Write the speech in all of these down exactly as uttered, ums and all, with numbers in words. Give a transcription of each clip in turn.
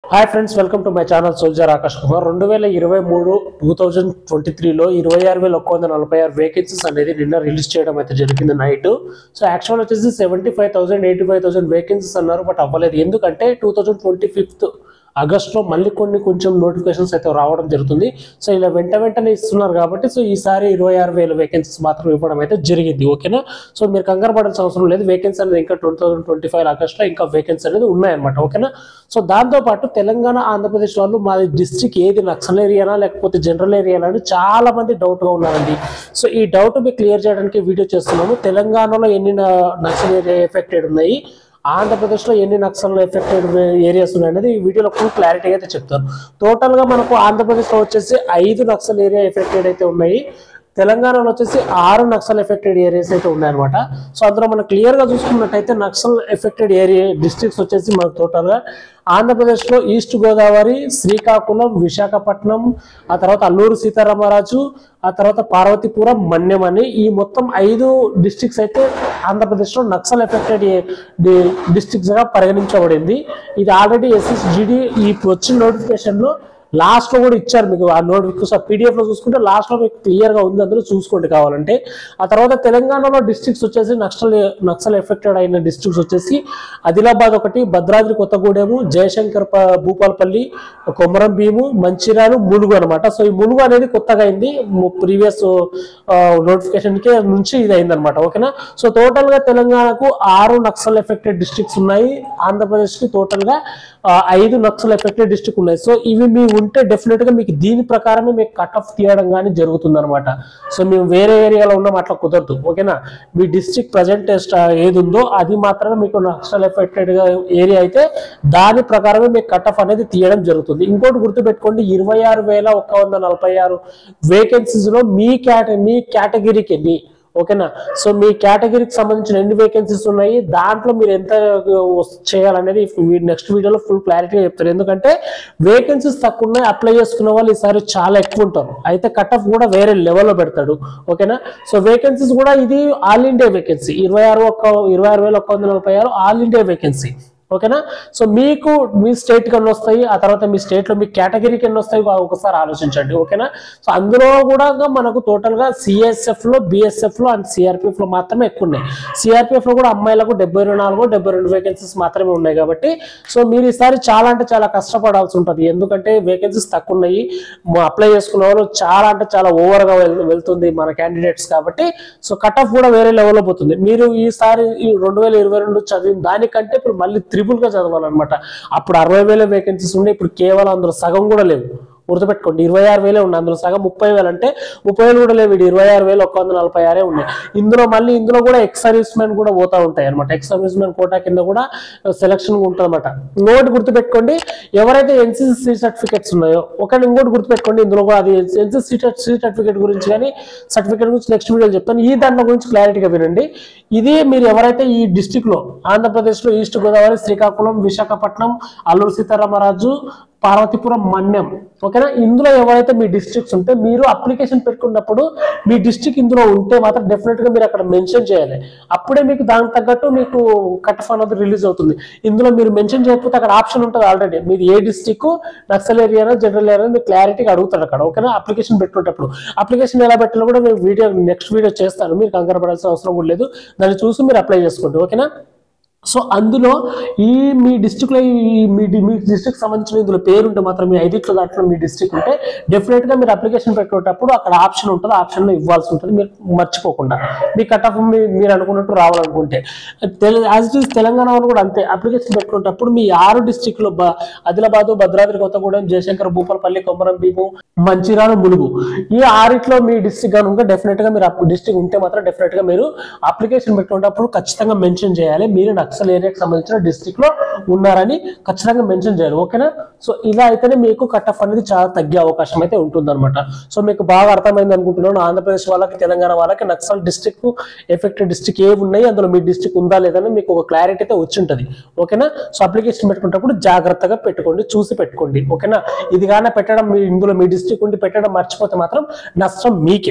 Hi friends, welcome to my channel soldier Akash Kumar. రెండు వేల ఇరవై మూడు టూ థౌజండ్ ట్వంటీ త్రీలో ఇరవై ఆరు వేల ఒక్క వంద నలభై ఆరు వేకెన్సీస్ అనేది నిన్న రిలీజ్ చేయడం అయితే జరిగింది నైట్. సో యాక్చువల్ వచ్చేసి seventy five thousand eighty five thousand vacancies అన్నారు, బట్ అవ్వలేదు. ఎందుకంటే టూ థౌజండ్ ట్వంటీ ఫిఫ్త్ ఆగస్టులో మళ్ళీ కొన్ని కొంచెం నోటిఫికేషన్స్ అయితే రావడం జరుగుతుంది. సో ఇలా వెంట వెంటనే ఇస్తున్నారు కాబట్టి సో ఈసారి ఇరవై ఆరు వేల వేకెన్సీస్ మాత్రం ఇవ్వడం అయితే జరిగింది. ఓకేనా, సో మీరు కంగారు పడాల్సిన అవసరం లేదు. వేకెన్సీ అనేది ఇంకా టూ థౌసండ్ ట్వంటీ ఫైవ్ ఆగస్టులో ఇంకా వేకెన్సీ అనేది ఉన్నాయన్నమాట. ఓకేనా, సో దాంతోపాటు తెలంగాణ ఆంధ్రప్రదేశ్ వాళ్ళు మాది డిస్ట్రిక్ట్ ఏది నక్సల్ ఏరియానా లేకపోతే జనరల్ ఏరియానా అని చాలా మంది డౌట్గా ఉన్నారండి. సో ఈ డౌట్ మీకు క్లియర్ చేయడానికి వీడియో చేస్తున్నాము. తెలంగాణలో ఎన్ని నక్సల్ ఏరియా ఎఫెక్టెడ్ ఉన్నాయి, ఆంధ్రప్రదేశ్లో ఎన్ని నక్సల్ ఎఫెక్టెడ్ ఏరియాస్ ఉన్నాయనేది ఈ వీడియోలో ఫుల్ క్లారిటీగా అయితే చెప్తాను. టోటల్గా మనకు ఆంధ్రప్రదేశ్లో వచ్చేసి ఐదు నక్సల్ ఏరియా ఎఫెక్టెడ్ అయితే ఉన్నాయి, తెలంగాణలో వచ్చేసి ఆరు నక్సల్ ఎఫెక్టెడ్ ఏరియాస్ అయితే ఉన్నాయన్నమాట. సో అందులో మనం క్లియర్గా చూసుకున్నట్టయితే నక్సల్ ఎఫెక్టెడ్ ఏరియా డిస్ట్రిక్ట్స్ వచ్చేసి మనకు టోటల్గా ఆంధ్రప్రదేశ్లో ఈస్ట్ గోదావరి, శ్రీకాకుళం, విశాఖపట్నం, ఆ తర్వాత అల్లూరు సీతారామరాజు, ఆ తర్వాత పార్వతీపురం, మన్యం అని ఈ మొత్తం ఐదు డిస్ట్రిక్ట్స్ అయితే ఆంధ్రప్రదేశ్లో నక్సల్ ఎఫెక్టెడ్ డిస్ట్రిక్ట్స్గా పరిగణించబడింది. ఇది ఆల్రెడీ ఎస్ఎస్జిడి ఈ వచ్చిన నోటిఫికేషన్లో లాస్ట్లో కూడా ఇచ్చారు మీకు ఆ నోటిఫికేషన్. పీడిఎఫ్ లో చూసుకుంటే లాస్ట్లో మీకు క్లియర్గా ఉంది, అందులో చూసుకోండి కావాలంటే. ఆ తర్వాత తెలంగాణలో డిస్ట్రిక్ట్స్ వచ్చేసి నక్సల్ నక్సల్ ఎఫెక్టెడ్ అయిన డిస్ట్రిక్ట్స్ వచ్చేసి ఆదిలాబాద్ ఒకటి, భద్రాద్రి కొత్తగూడెము, జయశంకర్ భూపాలపల్లి, కొమరం భీము, మంచిర్యాల, ములుగు అనమాట. సో ఈ ములుగు అనేది కొత్తగా అయింది, ప్రీవియస్ నోటిఫికేషన్కి నుంచి ఇది అయిందనమాట. ఓకేనా, సో టోటల్గా తెలంగాణకు ఆరు నక్సల్ ఎఫెక్టెడ్ డిస్ట్రిక్ట్స్ ఉన్నాయి, ఆంధ్రప్రదేశ్కి టోటల్గా ఐదు నక్సల్ ఎఫెక్టెడ్ డిస్ట్రిక్ట్ ఉన్నాయి. సో ఇవి మీ ఉంటే డెఫినెట్ గా మీకు దీని ప్రకారమే మీకు కట్ ఆఫ్ తీయడం కానీ జరుగుతుంది అనమాట. సో మేము వేరే ఏరియాలో ఉన్నాం అట్లా కుదరదు. ఓకేనా, మీ డిస్ట్రిక్ట్ ప్రజెంట్ ఏది ఉందో అది మాత్రమే మీకు నక్సల్ ఎఫెక్టెడ్ ఏరియా అయితే దాని ప్రకారమే మీకు కట్ ఆఫ్ అనేది తీయడం జరుగుతుంది. ఇంకోటి గుర్తుపెట్టుకోండి, ఇరవై ఆరు వేల ఒక్క వంద నలభై ఆరు వేకెన్సీస్ లో మీ కేట మీ కేటగిరీకి ఎన్ని, ఓకేనా, సో మీ కేటగిరీకి సంబంధించిన ఎన్ని వేకెన్సీస్ ఉన్నాయి, దాంట్లో మీరు ఎంత చేయాలనేది నెక్స్ట్ వీడియోలో ఫుల్ క్లారిటీగా చెప్తారు. ఎందుకంటే వేకెన్సీస్ తక్కువ ఉన్నాయి, అప్లై చేసుకున్న వాళ్ళు ఈసారి చాలా ఎక్కువ ఉంటారు, అయితే కట్ ఆఫ్ కూడా వేరే లెవెల్లో పెడతాడు. ఓకేనా, సో వేకెన్సీస్ కూడా ఇది ఆల్ ఇండియా వేకెన్సీ, ఇరవై ఆరు ఒక్క ఇరవై ఆరు వేల ఒక్క వంద నలభై ఆరు ఆల్ ఇండియా వేకెన్సీ. ఓకేనా, సో మీకు మీ స్టేట్కి ఎన్ని వస్తాయి, ఆ తర్వాత మీ స్టేట్లో మీ కేటగిరీకి ఎన్ని వస్తాయి ఒకసారి ఆలోచించండి. ఓకేనా, సో అందులో కూడా మనకు టోటల్గా సిఎస్ఎఫ్లో, బిఎస్ఎఫ్లో అండ్ సిఆర్పిఎఫ్లో మాత్రమే ఎక్కువ ఉన్నాయి. సిఆర్పిఎఫ్లో కూడా అమ్మాయిలకు డెబ్బై రెండు నాలుగు డెబ్బై రెండు వేకెన్సీస్ మాత్రమే ఉన్నాయి. కాబట్టి సో మీరు ఈసారి చాలా అంటే చాలా కష్టపడాల్సి ఉంటుంది, ఎందుకంటే వేకెన్సీస్ తక్కువ ఉన్నాయి, అప్లై చేసుకున్న వాళ్ళు చాలా అంటే చాలా ఓవర్గా వెళ్తుంది మన క్యాండిడేట్స్. కాబట్టి సో కట్ ఆఫ్ కూడా వేరే లెవెల్లో పోతుంది. మీరు ఈసారి రెండు వేల ఇరవై రెండు చదివిన దానికంటే ఇప్పుడు మళ్ళీ త్రిబుల్ గా చదవాలన్నమాట. అప్పుడు అరవై వేల వేకెన్సీస్ ఉండే, ఇప్పుడు కేవలం అందులో సగం కూడా లేవు. గుర్తుపెట్టుకోండి, ఇరవై ఆరు వేలే ఉన్నాయి, అందులో సగం ముప్పై వేలు అంటే ముప్పై వేలు కూడా లేవు. ఇరవై ఆరు వేలు ఒక్క వంద నలభై ఆరే ఉన్నాయి. ఇందులో మళ్ళీ ఇందులో కూడా ఎక్స్ సర్వీస్ మెన్ కూడా పోతా ఉంటాయి అనమాట. ఎక్స్ సర్వీస్ మెన్ కోటా కింద కూడా సెలక్షన్ ఉంటుంది అనమాట. ఇంకోటి గుర్తుపెట్టుకోండి, ఎవరైతే ఎన్సీసీ సర్టిఫికేట్స్ ఉన్నాయో, ఒకటి ఇంకోటి గుర్తుపెట్టుకోండి, ఇందులో కూడా అది ఎన్సీసీ సర్టిఫికేట్ గురించి కానీ సర్టిఫికేట్ గురించి నెక్స్ట్ వీడియో చెప్తాను. ఈ దాంట్లో గురించి క్లారిటీగా వినండి. ఇది మీరు ఎవరైతే ఈ డిస్టిక్ లో ఆంధ్రప్రదేశ్లో ఈస్ట్ గోదావరి, శ్రీకాకుళం, విశాఖపట్నం, అల్లూరు సీతారామరాజు, పార్వతీపురం, మన్యం, ఓకేనా, ఇందులో ఎవరైతే మీ డిస్ట్రిక్ట్స్ ఉంటే మీరు అప్లికేషన్ పెట్టుకున్నప్పుడు మీ డిస్ట్రిక్ట్ ఇందులో ఉంటే మాత్రం డెఫినెట్ గా మీరు అక్కడ మెన్షన్ చేయాలి. అప్పుడే మీకు దానికి తగ్గట్టు మీకు కట్ ఆఫ్ అనేది రిలీజ్ అవుతుంది. ఇందులో మీరు మెన్షన్ చేయకపోతే అక్కడ ఆప్షన్ ఉంటుంది ఆల్రెడీ, మీది ఏ district, Naxal area, general area మీరు క్లారిటీగా అడుగుతారు అక్కడ. ఓకేనా, అప్లికేషన్ పెట్టుకునేటప్పుడు అప్లికేషన్ ఎలా పెట్టాలో కూడా నేను వీడియో నెక్స్ట్ వీడియో చేస్తాను, మీరు కంగారు పడాల్సిన అవసరం కూడా లేదు. దాన్ని చూసి మీరు అప్లై చేసుకోండి. ఓకేనా, సో అందులో ఈ మీ డిస్ట్రిక్ట్లో మీ మీ డిస్ట్రిక్ట్ సంబంధించిన ఇందులో పేరు ఉంటే మాత్రం మీ ఐదిట్లో దాంట్లో మీ డిస్ట్రిక్ట్ ఉంటే డెఫినెట్గా మీరు అప్లికేషన్ పెట్టుకునేటప్పుడు అక్కడ ఆప్షన్ ఉంటుంది, ఆప్షన్లో ఇవ్వాల్సి ఉంటుంది, మీరు మర్చిపోకుండా. మీ కట్ ఆఫ్ మీరు అనుకున్నట్టు రావాలనుకుంటే యాజ్ ఇట్ ఈస్ తెలంగాణ వాళ్ళు కూడా అంతే. అప్లికేషన్ పెట్టుకునేటప్పుడు మీ ఆరు డిస్ట్రిక్ట్లో ఆదిలాబాద్, భద్రాద్రి కొత్తగూడెం, జయశంకర్ భూపాలపల్లి, కొమరం భీము, మంచిర్యాల, ములుగు, ఈ ఆరిట్లో మీ డిస్ట్రిక్ట్ కానీ ఉంటే డెఫినెట్గా మీరు డిస్ట్రిక్ట్ ఉంటే మాత్రం డెఫినెట్గా మీరు అప్లికేషన్ పెట్టుకునేటప్పుడు ఖచ్చితంగా మెన్షన్ చేయాలి, మీరు నక్సల్ ఏరియాకి సంబంధించిన డిస్ట్రిక్ట్ లో ఉన్నారని ఖచ్చితంగా మెన్షన్ చేయాలి. ఓకేనా, సో ఇలా అయితేనే మీకు కట్ ఆఫ్ అనేది చాలా తగ్గే అవకాశం అయితే ఉంటుంది అనమాట. సో మీకు బాగా అర్థమైంది అనుకుంటున్నాను. ఆంధ్రప్రదేశ్ వాళ్ళకి, తెలంగాణ వాళ్ళకి నక్సల్ డిస్ట్రిక్ట్ ఎఫెక్టెడ్ డిస్ట్రిక్ట్ ఏ ఉన్నాయి, అందులో మీ డిస్ట్రిక్ట్ ఉందా లేదని మీకు ఒక క్లారిటీ అయితే వచ్చి ఉంటుంది. ఓకేనా, సో అప్లికేషన్ పెట్టుకునేటప్పుడు జాగ్రత్తగా పెట్టుకోండి, చూసి పెట్టుకోండి. ఓకేనా, ఇది కానీ పెట్టడం మీ ఇందులో మీ డిస్ట్రిక్ట్ ఉండి పెట్టడం మర్చిపోతే మాత్రం నష్టం మీకే.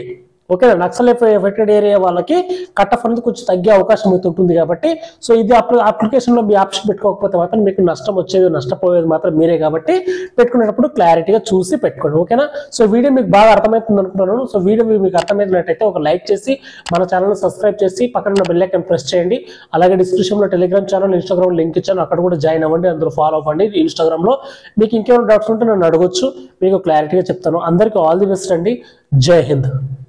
ఓకేనా. నక్సల్ ఎఫెక్టెడ్ ఏరియా వాళ్ళకి కట్ ఆఫ్ అనేది కొంచెం తగ్గే అవకాశం అయితే ఉంటుంది కాబట్టి సో ఇది అప్లికేషన్ లో మీ ఆప్షన్ పెట్టుకోకపోతే మాత్రం మీకు నష్టం వచ్చేది నష్టపోయేది మాత్రం మీరే కాబట్టి పెట్టుకునేటప్పుడు క్లారిటీగా చూసి పెట్టుకోండి. ఓకేనా. సో వీడియో మీకు బాగా అర్థమవుతుంది అనుకుంటున్నాను. సో వీడియో మీకు అర్థమైనట్లయితే ఒక లైక్ చేసి మన ఛానల్ సబ్స్క్రైబ్ చేసి పక్కన ఉన్న బెల్ ఐకాన్ ప్రెస్ చేయండి. అలాగే డిస్క్రిప్షన్ లో టెలిగ్రామ్ ఛానల్, ఇన్స్టాగ్రామ్ లింక్ ఇచ్చాను, అక్కడ కూడా జాయిన్ అవ్వండి, అందులో ఫాలో అవ్వండి. ఇన్స్టాగ్రామ్ లో మీకు ఇంకేమైనా డౌట్స్ ఉంటే నన్ను అడగొచ్చు, మీకు క్లారిటీగా చెప్తాను. అందరికీ ఆల్ ది బెస్ట్ అండి. జై హింద్.